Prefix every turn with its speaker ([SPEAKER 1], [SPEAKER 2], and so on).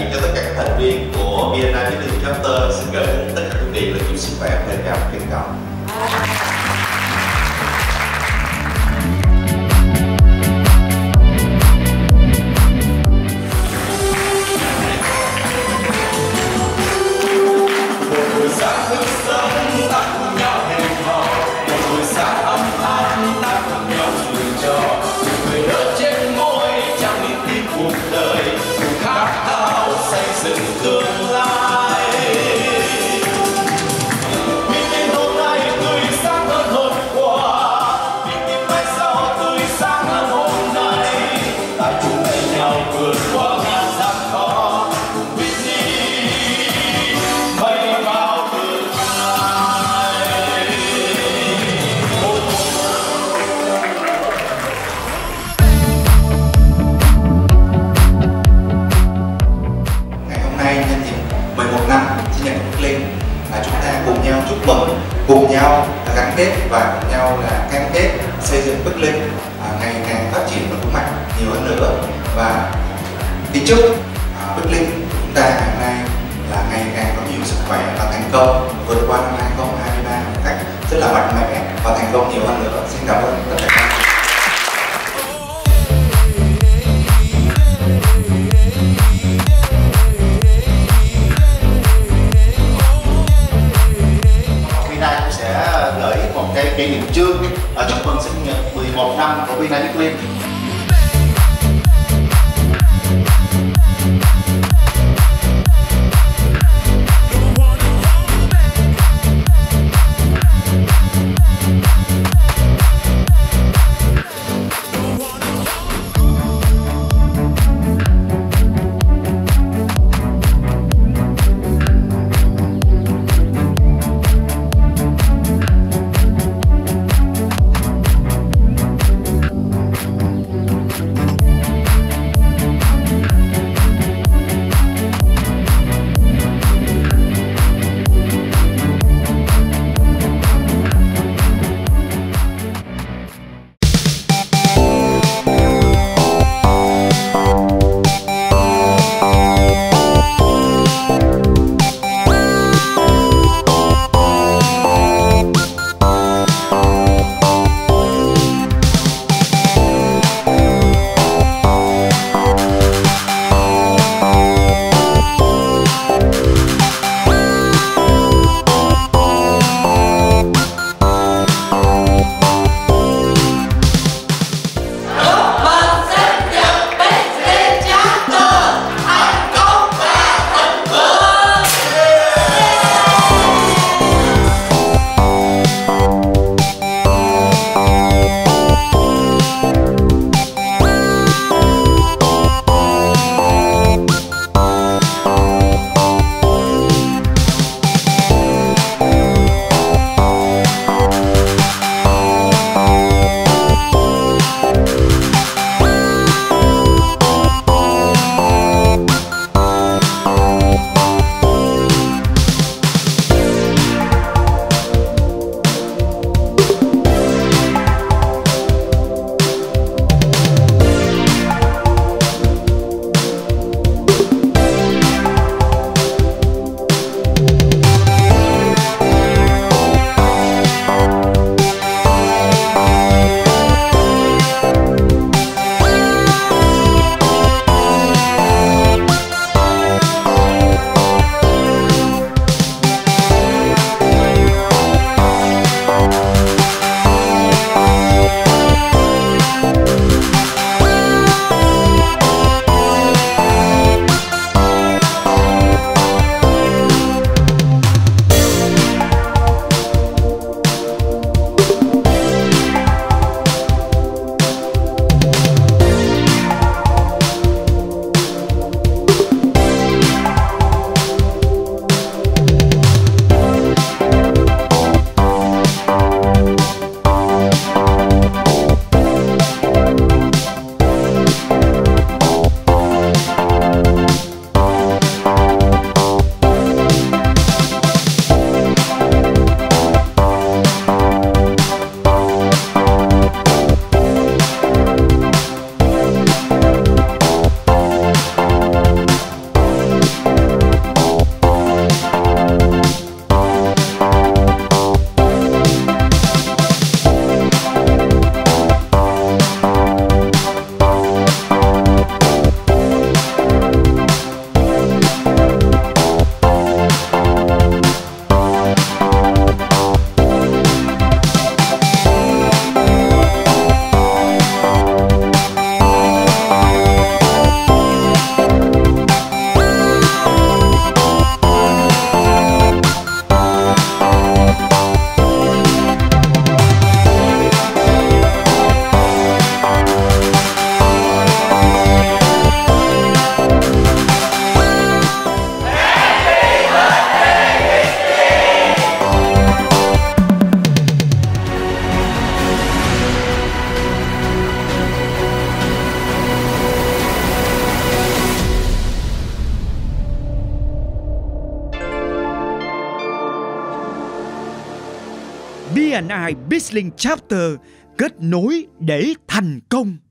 [SPEAKER 1] cho tất cả các thành viên của BNI Bizlink Chapter xin gửi đến tất cả quý vị lời chúc sức khỏe và lời chào trân trọng. Chúng ta cùng nhau chúc mừng, cùng nhau gắn kết và cùng nhau là cam kết xây dựng Bizlink ngày càng phát triển và vững mạnh nhiều hơn nữa. Và kính chúc Bizlink chúng ta ngày hôm nay là ngày càng có nhiều sức khỏe và thành công vượt qua năm 2023 một cách rất là mạnh mẽ và thành công nhiều hơn nữa. Xin cảm ơn tất cả các bạn.
[SPEAKER 2] Gửi một cái kỷ niệm chương chúc mừng sinh nhật 11 năm của BNI Bizlink.
[SPEAKER 3] BNI Bizlink Chapter, kết nối để thành công.